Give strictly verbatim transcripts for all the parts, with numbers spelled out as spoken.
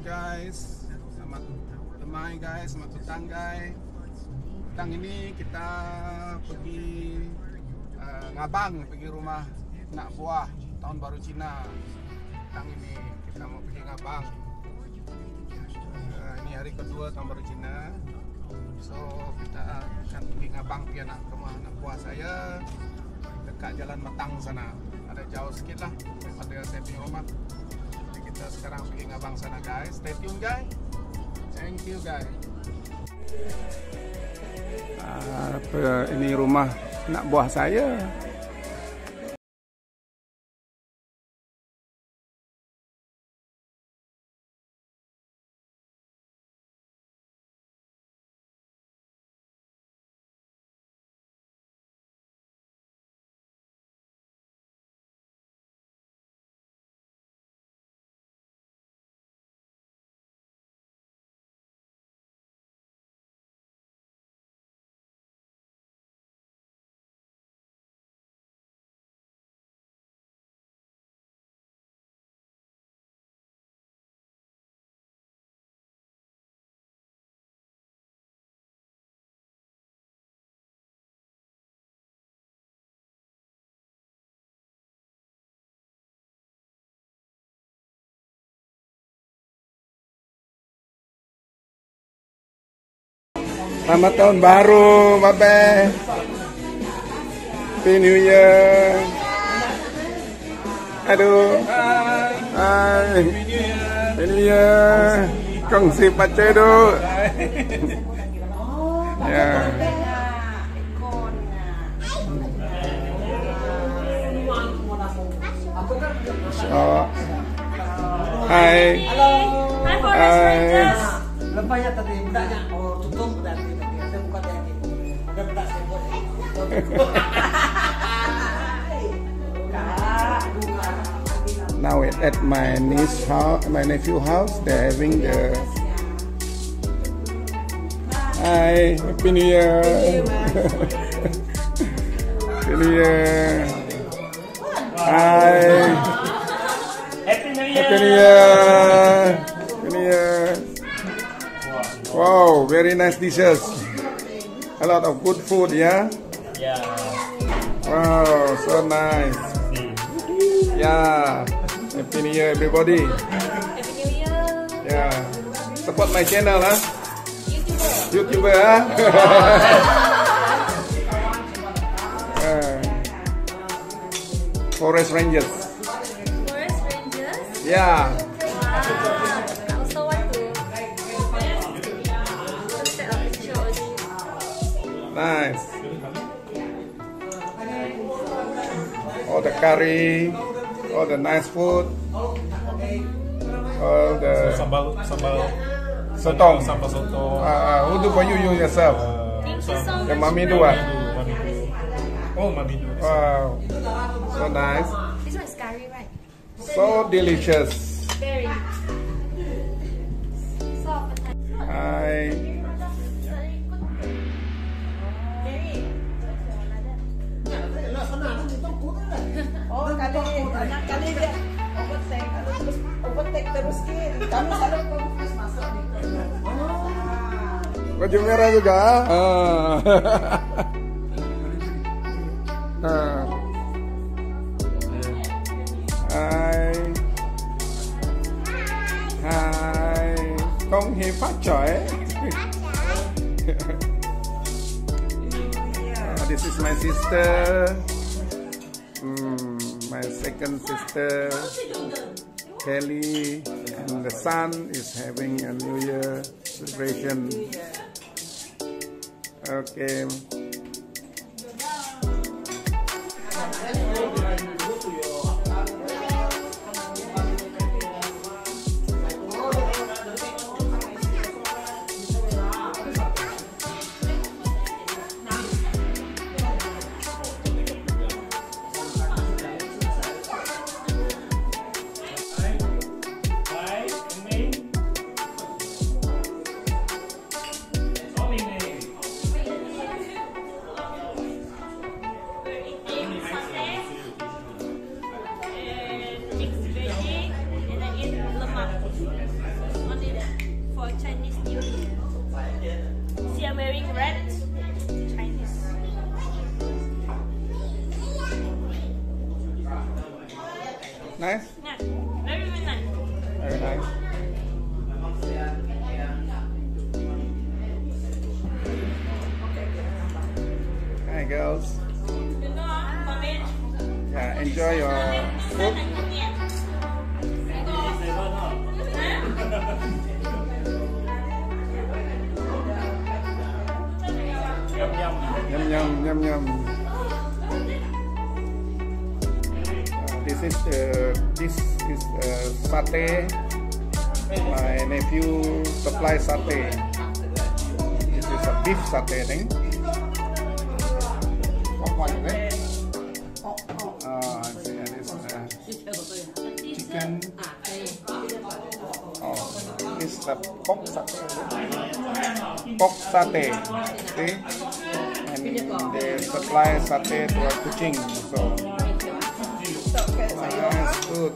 guys, selamat lemai guys, selamat petang guys. Petang ini kita pergi uh, ngabang, pergi rumah nak buah tahun baru Cina. Petang ini kita mau pergi ngabang. Uh, ini hari kedua tahun baru Cina. So kita akan pergi ngabang pergi anak rumah anak buah saya dekat Jalan Matang sana. Ada jauh sedikit lah daripada saya punya rumah. Kita sekarang pergi ngabang sana guys. Stay tune guys. Thank you guys. Apa ini rumah anak buah saya. Selamat tahun baru, Babe. Happy New Year. Aduh. Hai. Happy New Year. Kongsi pace dulu. Ya. So. Hai. Halo. Hai. Lepasnya tadi budaknya. Oh, tutup berarti tadi. Ada buka tadi. Ada budak sempur. Now at my niece house, my nephew house, they're having the. Hi, Happy New Year. Happy New Year. Hi. Happy New Year. Happy New Year. Happy New Year. Wow, very nice dishes. A lot of good food, yeah? Yeah. Wow, so nice. Yeah. Happy New Year, everybody. Happy New Year. Yeah. Support my channel, huh? YouTuber. YouTuber, huh? uh, Forest Rangers. Forest Rangers. Yeah. Wow. I also want to set up a picture only. Nice. All the curry, all the nice food, all the Sambal, sambal, sotong. sambal soto. Uh, who do for you, you yourself? Thank you so much. Your mommy do what? Mami do. Oh, mami do. Wow, so nice, This one is curry, right? so delicious. Very. So appetizing. Hi. Oh, kali anak kali dia overtake, kalau terus overtake terus kin. Kami selalu fokus masuk nih. Baju merah juga. Ah. Ah. Hai. Hai. Kong hei phát choi. Ah, this is my sister. Hmm, my second sister, Kelly, and the son is having a New Year celebration. Okay. are wearing red. Chinese. Nice? Yeah, very very nice. Very nice. Hi girls. Yeah, enjoy your food. Yum yum yum yum. Uh, this is uh, this is uh, satay. My nephew supply satay. This is a beef satay, I think. Pork one, right? Uh, I see. And this uh, chicken. Oh, this is a pork satay. Pork satay. See? And they supply satay to our kucing. So nice food.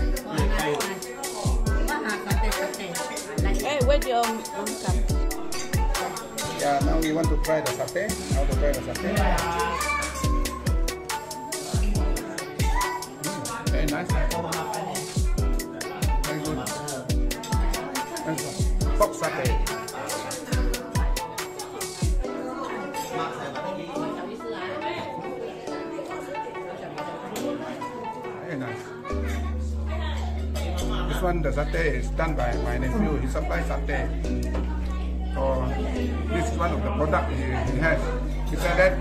Hey, where's your um, cup? Yeah, now we want to try the satay. How to try the satay? Mm, very nice. Very good. Pork satay. Very nice. This one, the satay is done by my nephew. He supplies satay. So this is one of the products he, he has. Besides that,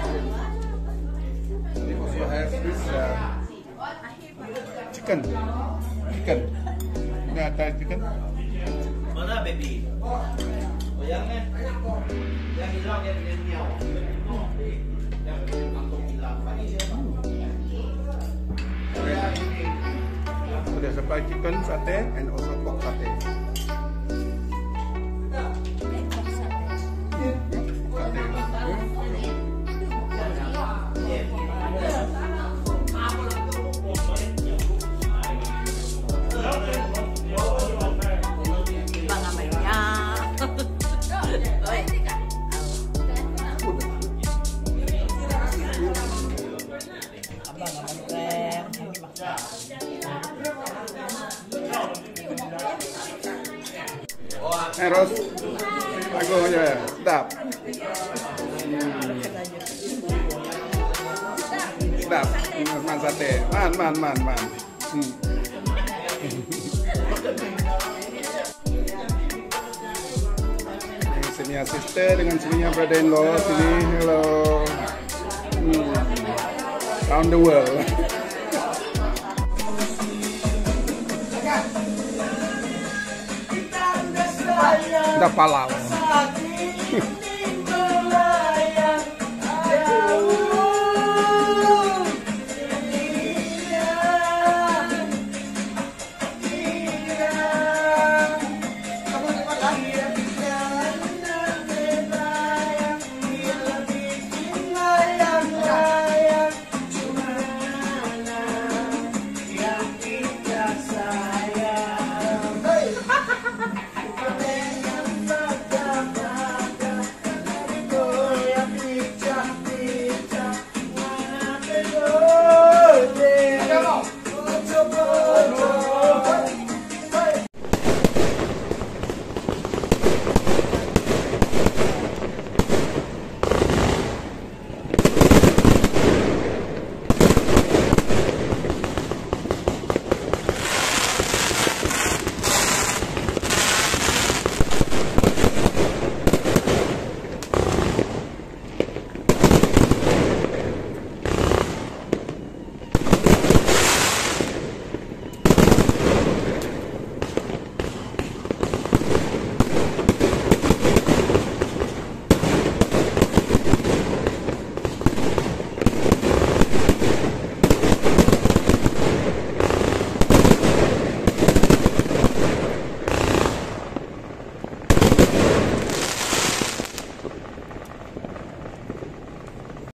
he also has this uh, chicken. Chicken. Ini ada chicken. Mana baby? Oh yang ni, yang hilang yang dia miau. Yang kampung hilang. So they supply chicken satay and also pork satay. Eros, aku ya, sedap. Hmm. Sedap, man sate, man man man man. Hmm. Ini senior sister dengan senior brother-in-law sini, hello. Hmm. Round the world. Udah palau.